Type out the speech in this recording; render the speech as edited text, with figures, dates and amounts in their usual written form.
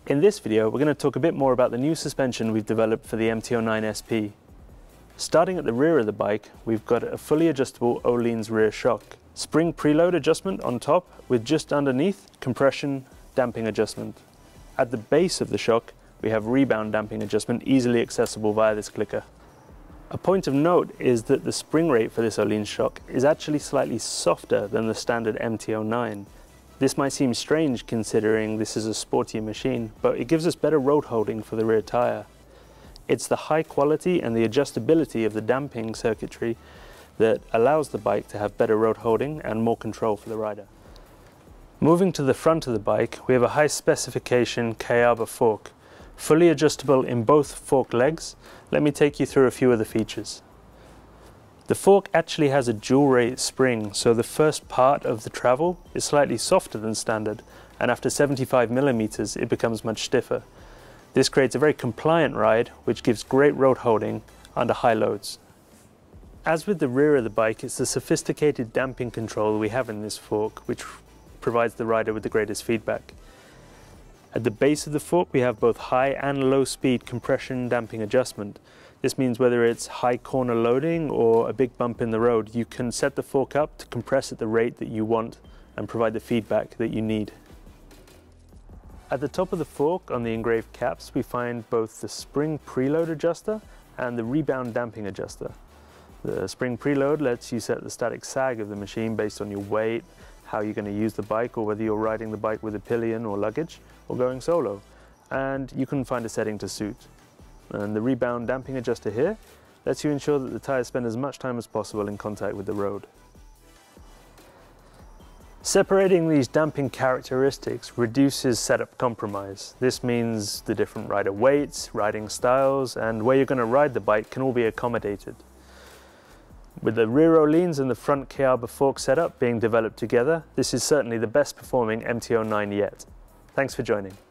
In this video, we're going to talk a bit more about the new suspension we've developed for the MT-09 SP. Starting at the rear of the bike, we've got a fully adjustable Öhlins rear shock. Spring preload adjustment on top with just underneath compression damping adjustment. At the base of the shock, we have rebound damping adjustment easily accessible via this clicker. A point of note is that the spring rate for this Öhlins shock is actually slightly softer than the standard MT-09. This might seem strange considering this is a sporty machine, but it gives us better road holding for the rear tyre. It's the high quality and the adjustability of the damping circuitry that allows the bike to have better road holding and more control for the rider. Moving to the front of the bike, we have a high specification Kayaba fork, fully adjustable in both fork legs. Let me take you through a few of the features. The fork actually has a dual rate spring, so the first part of the travel is slightly softer than standard, and after 75 millimeters it becomes much stiffer. This creates a very compliant ride, which gives great road holding under high loads. As with the rear of the bike, it's the sophisticated damping control we have in this fork which provides the rider with the greatest feedback. At the base of the fork we have both high and low speed compression damping adjustment. This means whether it's high corner loading or a big bump in the road, you can set the fork up to compress at the rate that you want and provide the feedback that you need. At the top of the fork on the engraved caps we find both the spring preload adjuster and the rebound damping adjuster. The spring preload lets you set the static sag of the machine based on your weight, how you're going to use the bike, or whether you're riding the bike with a pillion or luggage or going solo, and you can find a setting to suit. And the rebound damping adjuster here lets you ensure that the tyres spend as much time as possible in contact with the road. Separating these damping characteristics reduces setup compromise. This means the different rider weights, riding styles, and where you're going to ride the bike can all be accommodated. With the rear Öhlins and the front Kayaba fork setup being developed together, this is certainly the best performing MT-09 yet. Thanks for joining.